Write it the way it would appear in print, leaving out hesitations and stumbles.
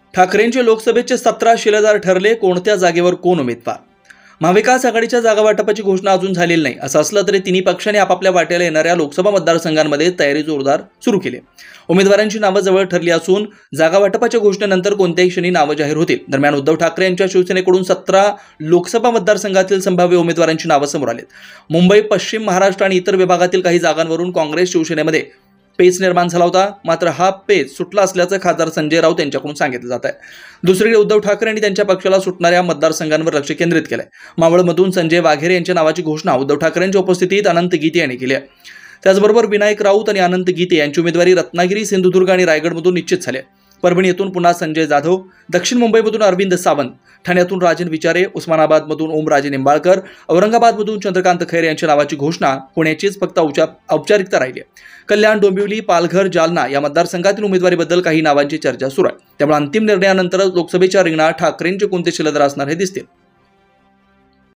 ठाकरेंचे लोकसभेचे 17 शिलेदार ठरले, कोणत्या जागेवर कोण उमेदवार? महाविकास आघाडीच्या जागा वाटपाची घोषणा अजून झालेली नाही. असं असलं तरी तिन्ही पक्षांनी आपापल्या वाट्याला येणाऱ्या लोकसभा मतदारसंघांमध्ये तयारी जोरदार सुरू केली. उमेदवारांची नावं जवळ ठरली असून जागा वाटपाच्या घोषणेनंतर कोणत्याही क्षणी नावं जाहीर होतील. दरम्यान उद्धव ठाकरे यांच्या शिवसेनेकडून 17 लोकसभा मतदारसंघातील संभाव्य उमेदवारांची नावं समोर आलीत. मुंबई, पश्चिम महाराष्ट्र आणि इतर विभागातील काही जागांवरून काँग्रेस शिवसेनेमध्ये पेच निर्माण झाला होता. मात्र हा पेच सुटला असल्याचं खासदार संजय राऊत यांच्याकडून सांगितलं जात आहे. दुसरीकडे उद्धव ठाकरे यांनी त्यांच्या पक्षाला सुटणाऱ्या मतदारसंघांवर लक्ष केंद्रित केलंय. मावळमधून संजय वाघेरे यांच्या नावाची घोषणा उद्धव ठाकरेंच्या उपस्थितीत अनंत गीते यांनी केली आहे. त्याचबरोबर विनायक राऊत आणि अनंत गीते यांची उमेदवारी रत्नागिरी, सिंधुदुर्ग आणि रायगडमधून निश्चित झाली आहे. परभणीतून पुन्हा संजय जाधव, दक्षिण मुंबईमधून अरविंद सावंत, ठाण्यातून राजन विचारे, उस्मानाबादमधून ओमराजे निंबाळकर, औरंगाबादमधून चंद्रकांत खैरे यांच्या नावाची घोषणा होण्याचीच फक्त औपचारिकता राहिली आहे. कल्याण, डोंबिवली, पालघर, जालना या मतदारसंघातील उमेदवारीबद्दल काही नावांची चर्चा सुरू आहे. त्यामुळे अंतिम निर्णयानंतर लोकसभेच्या रिंगणात ठाकरेंचे कोणते शिलेदार असणार हे दिसतील.